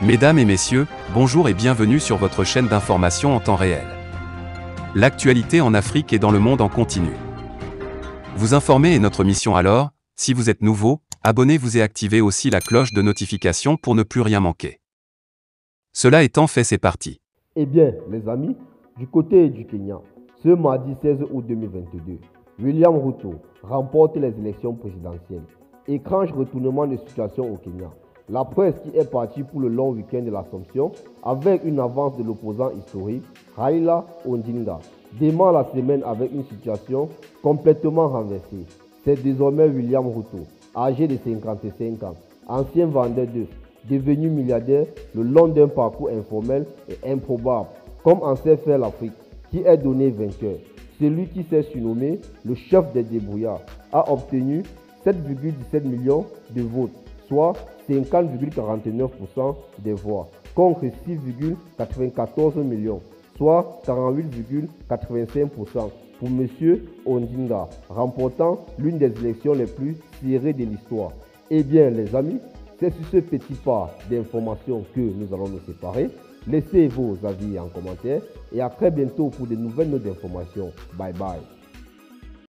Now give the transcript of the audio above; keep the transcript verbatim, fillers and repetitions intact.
Mesdames et messieurs, bonjour et bienvenue sur votre chaîne d'information en temps réel. L'actualité en Afrique et dans le monde en continu. Vous informer est notre mission alors, si vous êtes nouveau, abonnez-vous et activez aussi la cloche de notification pour ne plus rien manquer. Cela étant fait, c'est parti. Eh bien, les amis, du côté du Kenya, ce mardi seize août deux mille vingt-deux, William Ruto remporte les élections présidentielles. Étrange retournement de situation au Kenya. La presse qui est partie pour le long week-end de l'Assomption avec une avance de l'opposant historique, Raila Odinga, démarre la semaine avec une situation complètement renversée. C'est désormais William Ruto, âgé de cinquante-cinq ans, ancien vendeur d'œufs, devenu milliardaire le long d'un parcours informel et improbable, comme en sait faire l'Afrique, qui est donné vainqueur. Celui qui s'est surnommé le chef des débrouillards a obtenu sept virgule dix-sept millions de votes, soit cinquante virgule quarante-neuf pour cent des voix, contre six virgule quatre-vingt-quatorze millions, soit quarante-huit virgule quatre-vingt-cinq pour cent pour M. Odinga, remportant l'une des élections les plus serrées de l'histoire. Eh bien les amis, c'est sur ce petit pas d'informations que nous allons nous séparer. Laissez vos avis en commentaire et à très bientôt pour de nouvelles notes d'informations. Bye bye.